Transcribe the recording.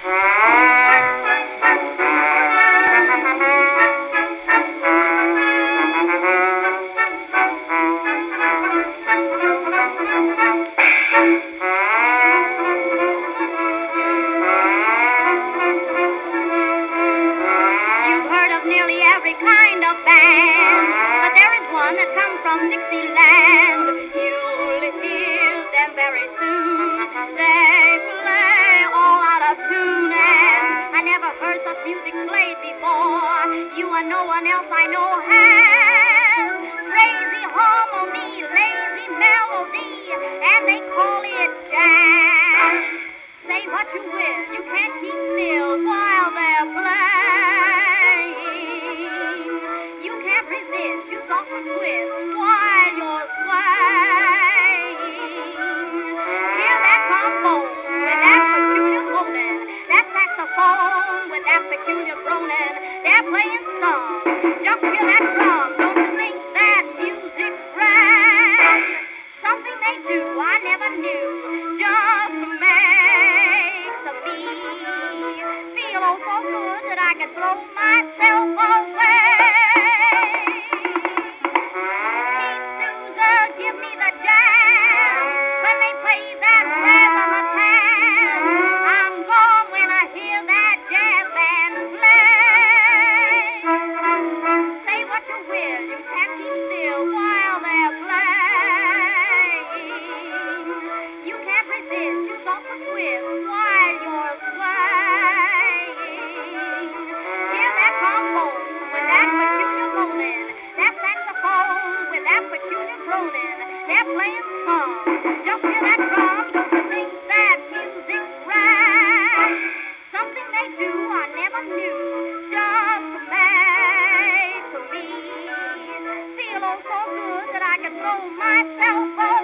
Nearly every kind of band, but there is one that comes from Dixieland. You'll hear them very soon. They play all out of tune, and I never heard such music played before. You and no one else I know has crazy harmony, lazy melody, and they call it jazz. Say what you will, you can't keep still while they're playing. You can't resist, you softly twist while you're swaying. Hear that trombone with that peculiar moaning, that saxophone with that peculiar groaning. They're playing songs. Just hear that drum, don't you think that music's grand? Something they do I never knew, just makes me feel oh so good that I can throw myself away. Give me the jazz when they play that razzmatazz. I'm gone when I hear that jazz band play. Say what you will, you can't keep still while they're playing. You can't resist, you softly twist while you're swaying. Hear that trombone with that peculiar moaning, that saxophone with that peculiar groaning. They're playing songs. Just hear that drum, don't you think that music's right? Something they do I never knew, just makes me feel oh so good that I can throw myself away.